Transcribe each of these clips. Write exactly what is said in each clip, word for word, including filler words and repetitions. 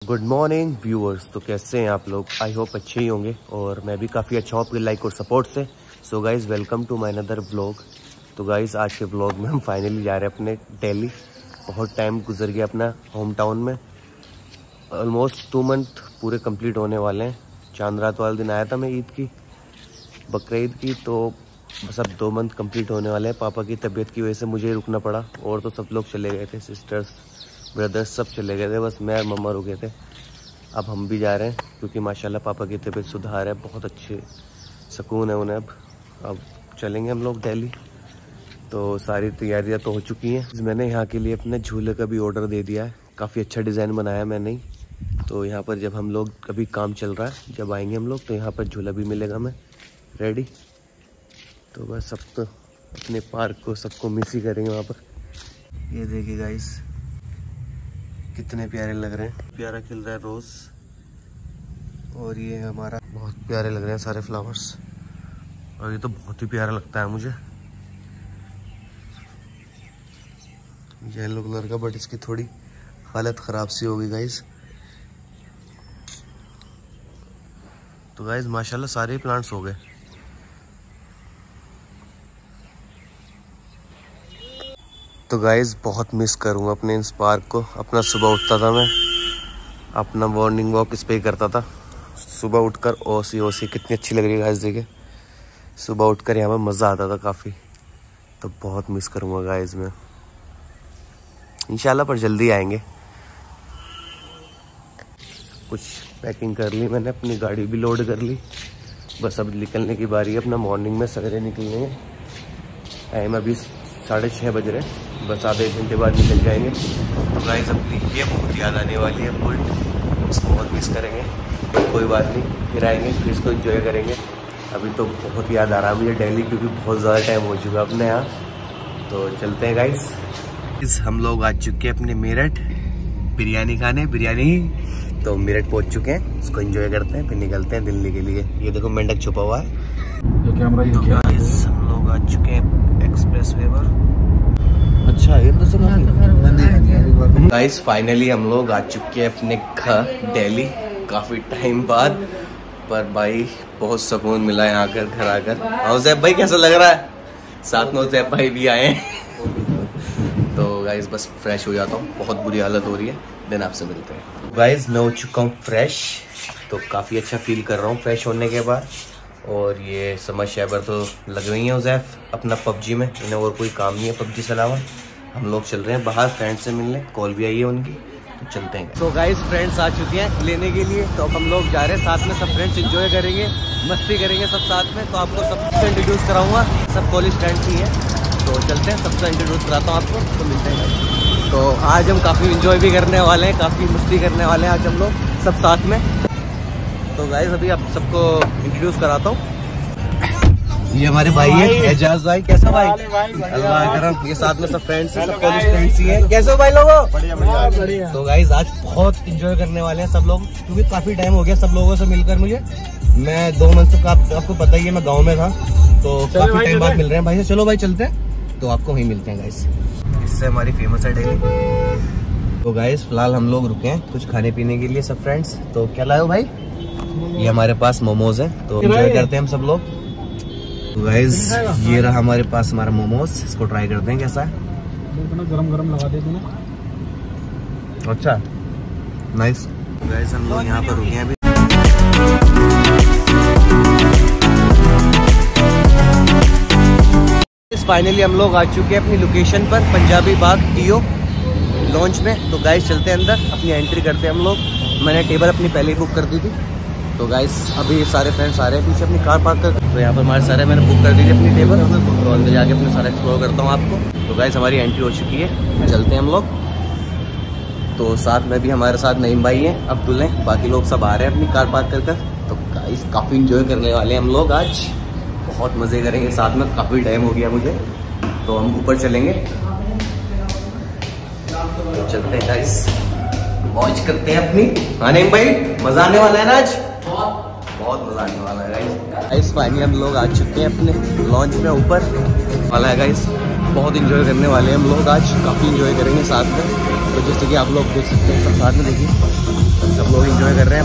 Good morning viewers. तो कैसे हैं आप लोग? आई होप अच्छे ही होंगे और मैं भी काफ़ी अच्छा हूँ आपके लाइक और सपोर्ट से। So guys welcome to my another vlog. तो गाइज़ आज के व्लॉग में हम फाइनली जा रहे हैं अपने दिल्ली। बहुत टाइम गुजर गया अपना होम टाउन में, ऑलमोस्ट टू मंथ पूरे कंप्लीट होने वाले हैं। चांद रात वाले दिन आया था मैं ईद की, बकरीद की, तो बस अब दो मंथ कंप्लीट होने वाले हैं। पापा की तबीयत की वजह से मुझे रुकना पड़ा और तो सब लोग चले गए थे, सिस्टर्स ब्रदर्स सब चले गए थे, बस मैं और मम्मा रुके थे। अब हम भी जा रहे हैं क्योंकि माशाल्लाह पापा की तबीयत सुधार है, बहुत अच्छे सुकून है उन्हें। अब अब चलेंगे हम लोग दिल्ली। तो सारी तैयारियां तो हो चुकी हैं। मैंने यहाँ के लिए अपने झूले का भी ऑर्डर दे दिया है, काफ़ी अच्छा डिज़ाइन बनाया मैंने ही। तो यहाँ पर जब हम लोग अभी काम चल रहा है, जब आएंगे हम लोग तो यहाँ पर झूला भी मिलेगा हमें रेडी। तो बस सब तो अपने पार्क को सबको मिस ही करेंगे वहाँ पर। ये देखिए गाइस कितने प्यारे लग रहे हैं, प्यारा खिल रहा है रोज। और ये हमारा बहुत प्यारे लग रहे हैं सारे फ्लावर्स, और ये तो बहुत ही प्यारा लगता है मुझे येलो कलर का, बट इसकी थोड़ी हालत ख़राब सी होगी गाइस। तो गाइस माशाल्लाह सारे प्लांट्स हो गए। तो गाइस बहुत मिस करूँगा अपने इस पार्क को। अपना सुबह उठता था मैं, अपना मॉर्निंग वॉक इस पे ही करता था। सुबह उठकर ओसी ओसी कितनी अच्छी लग रही है गाइस, देखिए सुबह उठकर यहाँ पर मज़ा आता था काफ़ी। तो बहुत मिस करूँगा गाइस मैं, इंशाल्लाह पर जल्दी आएंगे। कुछ पैकिंग कर ली मैंने, अपनी गाड़ी भी लोड कर ली, बस अब निकलने की बारी है। अपना मॉर्निंग में सवेरे निकलेंगे। टाइम अभी साढ़े छः बज रहे, बस आधे एक घंटे बाद निकल जाएंगे। तो गाइस अपनी ये बहुत याद आने वाली है बुल्ट, इसको बहुत मिस करेंगे। तो कोई बात नहीं, फिर आएंगे, फिर इसको एंजॉय करेंगे। अभी तो बहुत याद आ रहा है मुझे दिल्ली, क्योंकि बहुत ज़्यादा टाइम हो चुका अपने यहाँ। तो चलते हैं गाइस। इस हम लोग आ चुके हैं अपने मेरठ बिरयानी खाने, बिरयानी। तो मेरठ पहुँच चुके हैं, इसको एंजॉय करते हैं, फिर निकलते हैं दिल्ली के लिए। ये देखो मेंढक छुपा हुआ है। ये कैमरा ही तो गाइस हम लोग आ चुके हैं एक्सप्रेस वे पर। अच्छा ये तो सब गाइस फाइनली हम लोग आ चुके हैं अपने घर दिल्ली, काफी टाइम बाद। पर भाई बहुत सुकून मिला यहाँ आकर, घर आकर। और जैब भाई कैसा लग रहा है? साथ में जैब भाई भी आए हैं। तो गाइस बस फ्रेश हो जाता हूँ, बहुत बुरी हालत हो रही है, देन आपसे मिलते हैं। गाइस मैं हो चुका हूँ फ्रेश, तो काफी अच्छा फील कर रहा हूँ फ्रेश होने के बाद। और ये समझ शैबर तो लग रही है उज़ैफ अपना पबजी में, इन्हें और कोई काम नहीं है पबजी से अलावा। हम लोग चल रहे हैं बाहर फ्रेंड्स से मिलने, कॉल भी आई है उनकी, तो चलते हैं। तो गाइस फ्रेंड्स आ चुके हैं लेने के लिए, तो अब हम लोग जा रहे हैं साथ में, सब फ्रेंड्स एंजॉय करेंगे, मस्ती करेंगे सब साथ में। तो आपको सबसे इंट्रोड्यूस कराऊंगा, सब कॉलेज फ्रेंड्स ही है। तो चलते हैं, सबसे इंट्रोड्यूस कराता हूँ आपको, तो मिलते हैं। तो आज हम काफ़ी इंजॉय भी करने वाले हैं, काफ़ी मस्ती करने वाले हैं आज हम लोग सब साथ में। तो गाइस अभी आप सबको इंट्रोड्यूस कराता हूँ। ये हमारे भाई है एजाज भाई। कैसा भाई? अल्लाह करम। ये साथ में सब फ्रेंड्स हैं, सब कॉलेज फ्रेंड्स ही हैं। कैसे हो भाई लोगों? बढ़िया बढ़िया। तो गाइस आज बहुत एंजॉय करने वाले हैं सब लोग, क्योंकि काफी टाइम हो गया सब लोगों से मिलकर मुझे। मैं दो मंथ तक आप, आपको पता ही है मैं गाँव में था, तो काफी टाइम बाद मिल रहे हैं भाई से। चलो भाई चलते हैं, तो आपको वहीं मिलते हैं गाइस। इससे हमारी फेमस है दिल्ली। तो गाइस फिलहाल हम लोग रुके हैं कुछ खाने पीने के लिए सब फ्रेंड्स। तो क्या लाए हो भाई? ये हमारे पास मोमोज है, तो एंजॉय करते हैं हम सब लोग। तो गाइस ये रहा हमारे पास हमारा मोमोज, इसको ट्राई करते हैं कैसा है। गरम गरम लगा देते ना। अच्छा नाइस। गाइस हम लोग यहाँ पर रुके हैं अभी। फाइनली हम लोग आ चुके हैं अपनी लोकेशन पर, पंजाबी बाग टीओ लॉन्च में। तो गाइस चलते हैं अंदर, अपनी एंट्री करते हैं हम लोग। मैंने टेबल अपनी पहले ही बुक कर दी थी। तो गाइस अभी सारे फ्रेंड्स आ रहे हैं पीछे अपनी कार पार्क कर। तो यहाँ पर हमारे सारे मैंने बुक कर दी थी अपनी टेबल, तो अंदर जाके अपने सारा एक्सप्लोर करता हूँ आपको। तो गाइस हमारी एंट्री हो चुकी है, चलते हैं हम लोग। तो साथ में भी हमारे साथ नईम भाई हैं, अब्दुल हैं, बाकी लोग सब आ रहे हैं अपनी कार पार्क कर कर। तो गाइस काफ़ी इंजॉय करने वाले हैं हम लोग आज, बहुत मज़े करेंगे साथ में। काफ़ी टाइम हो गया मुझे, तो हम ऊपर चलेंगे। तो चलते हैं गाइस, मौज करते हैं अपनी। हाँ नईम भाई मज़ा आने वाला है ना आज, बहुत मजा आने वाला है गाइस। फाइनली हम लोग आ चुके हैं अपने लॉन्च में ऊपर वाला है गाइस। बहुत इंजॉय करने वाले हैं हम लोग आज, काफ़ी इंजॉय करेंगे साथ में। तो जैसे कि आप लोग देख सकते हैं सब साथ में, देखिए सब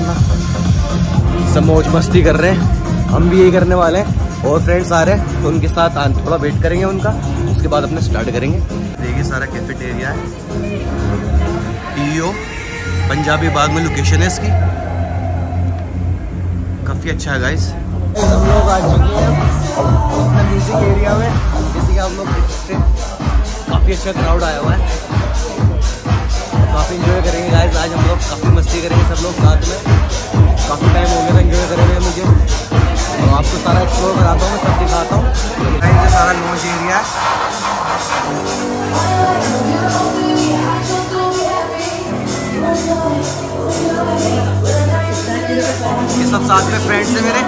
अपना, सब मौज मस्ती कर रहे हैं, हम भी यही करने वाले हैं। और फ्रेंड्स आ रहे हैं तो उनके साथ थोड़ा वेट करेंगे उनका, उसके बाद अपने स्टार्ट करेंगे। देखिए सारा कैफेटेरिया है, टीओ पंजाबी बाग में लोकेशन है इसकी, काफ़ी अच्छा है गाइस। हम लोग आ चुके हैं अपना म्यूजिक एरिया में, जैसे कि आप लोग देख सकते हैं काफ़ी अच्छा क्राउड आया हुआ है, काफ़ी इंजॉय करेंगे गाइस। आज हम लोग काफ़ी मस्ती करेंगे सब लोग साथ में, काफ़ी टाइम हो गया था इंजॉय करेंगे मुझे, और आपको सारा एक्सप्लोर कराता हूँ, मैं सब दिखाता हूँ। ये सारा लॉन्च एरिया है, ये सब साथ में फ्रेंड्स हैं मेरे।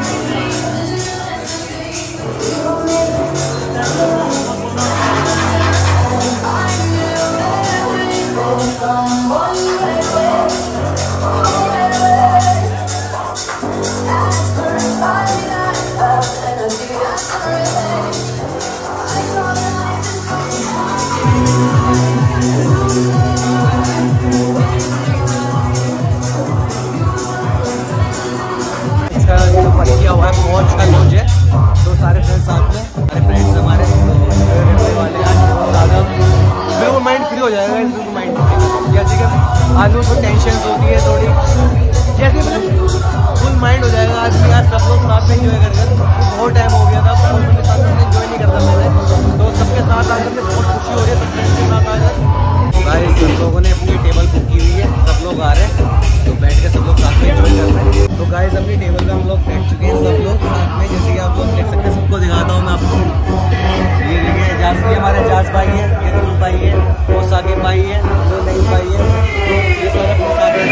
किया हुआ है, बहुत अच्छा लॉन्च है, तो सारे फ्रेंड्स साथ में, सारे फ्रेंड्स हमारे वाले आज बहुत ज़्यादा बिल्कुल माइंड फ्री हो जाएगा, बिल्कुल माइंड फ्री। जैसे कि आलू को टेंशन होती है थोड़ी, जैसे मतलब फुल माइंड हो जाएगा आज भी। आज सब लोग साथ में इंजॉय करेंगे, बहुत टाइम हो गया था बहुत के साथ इंजॉय नहीं करता मैंने, तो सबके साथ आकर के बहुत खुशी हो रही है, सब फ्रेंड्स के साथ आकर। भाई सब लोगों ने अपनी टेबल बुक की हुई है, सब लोग आ रहे हैं, तो बैठ के सब लोग साथ में एंजॉय कर रहे हैं। तो गाइस अपनी टेबल पे हम लोग बैठ चुके हैं सब लोग साथ में, जैसे कि आप लोग देख सकते हैं, सबको दिखाता हूँ मैं आपको। ये देखिए जास भी हमारे जास भाई है, ये रूल भाई है, वो साकिब भाई है, वो नहीं भाई है, तो ये सारे अपने साथ हैं।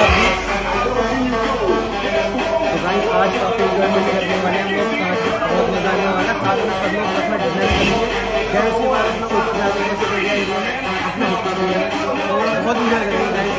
तो गाइस आज काफ़ी एंजॉयमेंट करने वाले हम लोग, बहुत मजा आने वाला है, साथ में सब लोग अपना डिनर करेंगे। गैस के बाद अपना ऊपर जाके एरिया में अपना होता है, तो बहुत इंजॉय करेंगे गाइस।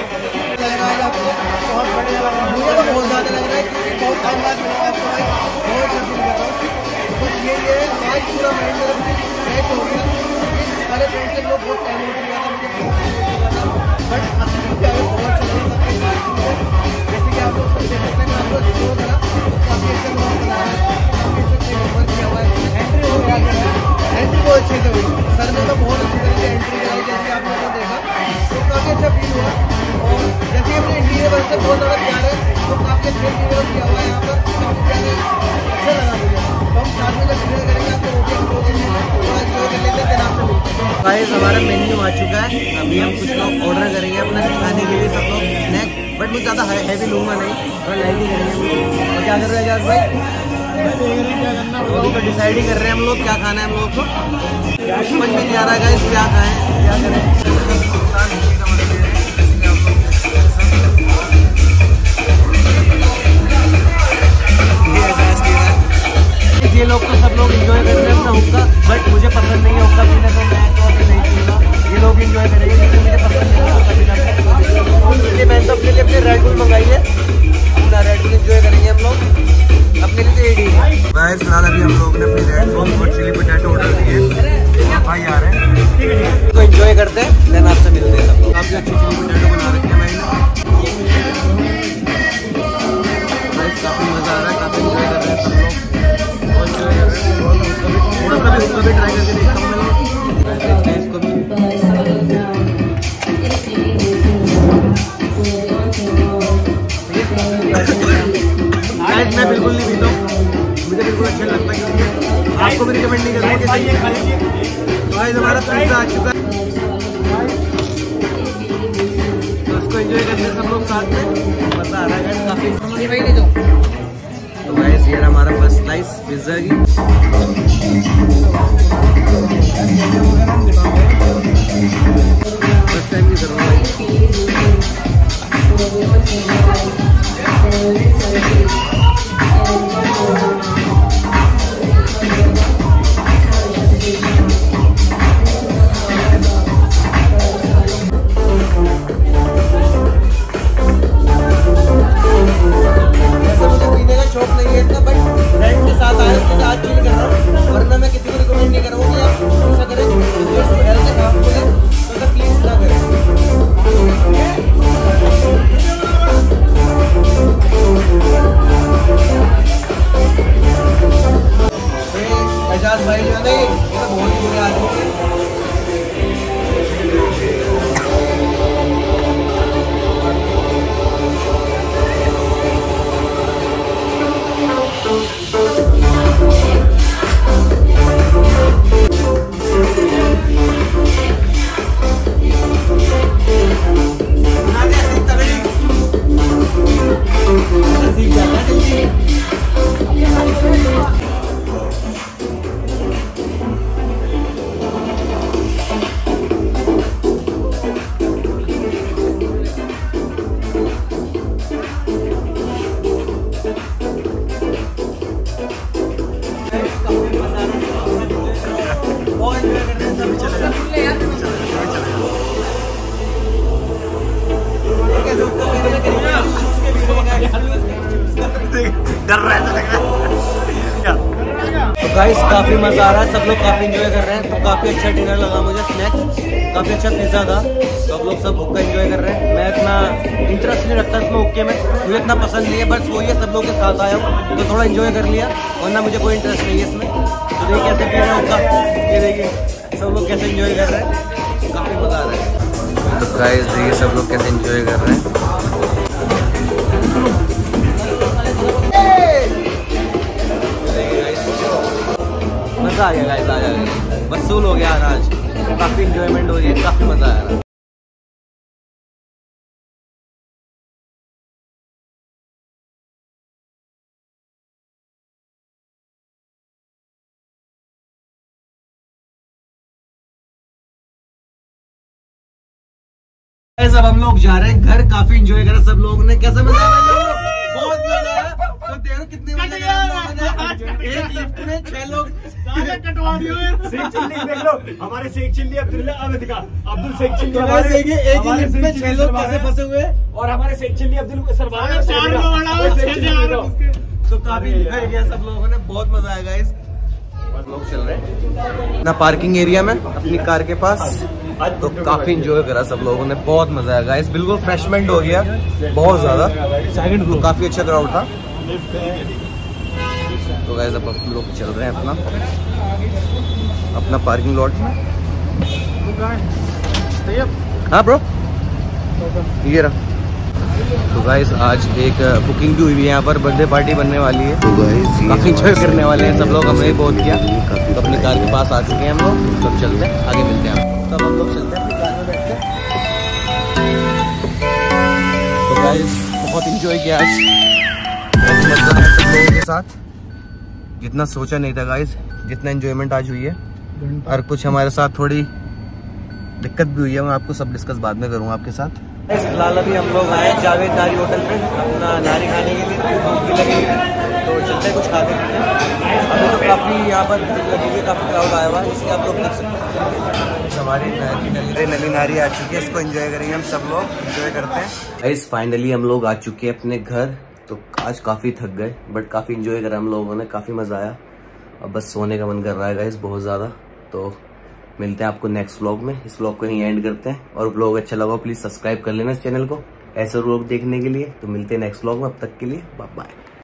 बहुत बढ़िया लग रहा है, मुझे तो बहुत ज़्यादा लग रहा है क्योंकि बहुत टाइम बाद मिला आपको भाई, बहुत जल्दी मिला रहा हूँ। कुछ ये ये आज पूरा माइंड मेरा फ्रेश हो गया, सारे फ्रेंड्स से लोग बहुत टाइम हो गया था, मुझे बट असली प्यारे बहुत चल रहा था। जैसे कि आप लोग सब देख सकते हैं, आप लोग एक्सप्लोर करा तो काफ़ी अच्छा ब्लॉग बनाया है, काफ़ी अच्छे वर्क किया हुआ है। एंट्री हो गया, एंट्री बहुत अच्छे से हुई, सर ने तो बहुत अच्छी तरीके एंट्री कराई, जैसे आप लोगों ने देखा, तो काफ़ी अच्छा फील हुआ। और जैसे अपने इंटीरियर वर्क से बहुत ज़्यादा प्यार है, तो काफ़ी अच्छे इंटीरियर किया हुआ है यहाँ पर, काफ़ी प्यारे अच्छा लगा मुझे। तो हम साथ में जब डिनर करेंगे आपको रोटी एक्सप्लोर करेंगे, थोड़ा एंजॉय कर लेते हैं, फिर आपसे मिलते हैं। गाइस हमारा मेन्यू आ चुका है, अभी हम कुछ लोग ऑर्डर करेंगे अपना खाने के लिए, सब लोग स्नैक, बट मैं ज़्यादा हैवी लूँगा नहीं, थोड़ा लाइट ही करेंगे। और क्या कर रहे हैं जास भाई? तो अभी तो डिसाइड ही कर रहे हैं हम लोग क्या खाना है हम लोग को, समझ में नहीं आ रहा है गाइस क्या खाएं क्या करें। ये लोग तो सब लोग इंजॉय कर रहे हैं अपना हुक्का, बट मुझे पसंद नहीं है हुक्का पीना, तो मैं तो अभी नहीं पीऊँगा। ये लोग इंजॉय करेंगे क्योंकि मुझे पसंद नहीं है हुक्का पीना, इसलिए मैंने तो अपने लिए अपने रेड बुल मंगाई है, अपना रेड बुल इंजॉय करेंगे हम लोग, अपने लिए तो एडी है। गाइस फिलहाल अभी हम लोग ने अपनी रेड बुल और चिली पोटैटो ऑर्डर किए, भाई आ रहे हैं तो इंजॉय करते हैं, देन आपसे मिलते हैं सब लोग। काफ़ी अच्छी चिली पोटैटो बना रखी है मैंने, काफ़ी मज़ा आ रहा है, काफ़ी इंजॉय कर रहे हैं सब लोग, बहुत इंजॉय कर रहे हैं। थोड़ा सा भी उसको भी ट्राई करके देखता हूँ मैं इसको भी। मैं बिल्कुल नहीं पीता हूँ, मुझे बिल्कुल अच्छा लगता है, क्योंकि आपको भी रिकमेंड नहीं करूँगा कि गाइस हमारा पिज़्ज़ा आ चुका है, तो उसको एंजॉय करते हैं सब लोग साथ में, मज़ा आ रहा है काफ़ी। तो गाइस ये हमारा फर्स्ट स्लाइस पिज़्ज़ा की, फर्स्ट टाइम की जरूरत है। डर रहा है। तो गाइस काफी मजा आ रहा है, सब लोग काफी एंजॉय कर रहे हैं। तो काफी अच्छा डिनर लगा मुझे, स्नैक्स काफी अच्छा पिज्जा था। तो आप लोग सब हुक्का एंजॉय कर रहे हैं। मैं इतना इंटरेस्ट नहीं रखता इसमें हुक्के में, मुझे इतना पसंद नहीं है, बस वही है सब लोग के साथ आया हूँ तो थोड़ा एंजॉय कर लिया, वरना मुझे कोई इंटरेस्ट नहीं है इसमें। तो देखिए कैसे पी रहे हैं हुक्का, ये देखिए सब लोग कैसे एंजॉय कर रहे हैं, काफी मजा आ रहा है। तो गाइस देखिए सब लोग कैसे एंजॉय कर रहे हैं। मजा आ गया गाइस, आ गया वसूल हो गया आज, काफी एंजॉयमेंट हो रही है, काफी मजा आ रहा है। अब हम लोग जा रहे हैं घर, काफी एंजॉय करा सब लोगों ने। कैसा मजा आया? बहुत मजा आया। तो देखो कितने मजा आया, एक लिफ्ट में छह लोग कटवा दिए। शेख चिल्ली देख लो, हमारे शेख चिल्ली अब्दुल्ला अब्दुल अब्दुल शेख चिल्ली हमारे देखिए एक ही लिफ्ट में छह लोग कैसे फंसे हुए, और हमारे शेख चिल्ली अब्दुल सरवार। तो काफी एंजॉय किया सब लोगों ने, बहुत मजा आया गाइस। लोग चल रहे हैं ना पार्किंग एरिया में अपनी कार के पास, तो काफी एंजॉय करा सब लोगों ने, बहुत मजा आया गाइस। बिल्कुल फ्रेशमेंट हो गया बहुत ज्यादा, तो काफी अच्छा क्राउड था। तो गाइस अब हम लोग चल रहे हैं अपना अपना पार्किंग लॉट में। हाँ ब्रो, ये रहा। तो गाइस आज एक बुकिंग भी हुई है यहाँ पर, बर्थडे पार्टी बनने वाली है। तो गाइस काफी एंजॉय करने वाले हैं सब लोग, हमने बहुत किया। तो अपनी कार के पास आ चुके हैं हम लोग, तब चलते हैं आगे, मिलते हैं तब हम लोग चलते हैं अपनी कार में बैठ के। तो गाइस बहुत एंजॉय किया आज, मजा आया सब लोगों के साथ, जितना सोचा नहीं था गाइस, जितना एंजॉयमेंट आज हुई है। और कुछ हमारे साथ थोड़ी दिक्कत भी हुई है, मैं आपको सब डिस्कस बाद में करूँगा आपके साथ। फिलहाल अभी हम लोग आए जावेद नारी होटल पे अपना नारी खाने के लिए, भूख भी लगी है तो चलते हैं कुछ खाते पीते। अभी तो काफ़ी यहाँ पर भीड़ लगी हुई है, काफ़ी क्राउड आया हुआ है, इसलिए आप लोग देख सकते हैं। हमारी नली नली नारी आ चुकी है, इसको एंजॉय करेंगे हम सब लोग, एंजॉय करते हैं गाइस। फाइनली हम लोग आ चुके हैं अपने घर। तो आज काफ़ी थक गए बट काफ़ी एंजॉय करा हम लोगों ने, काफ़ी मज़ा आया। अब बस सोने का मन कर रहा है गाइस बहुत ज़्यादा। तो मिलते हैं आपको नेक्स्ट व्लॉग में, इस व्लॉग को यहीं एंड करते हैं। और व्लॉग अच्छा लगा प्लीज सब्सक्राइब कर लेना इस चैनल को ऐसे व्लॉग देखने के लिए। तो मिलते हैं नेक्स्ट व्लॉग में, अब तक के लिए बाय बाय।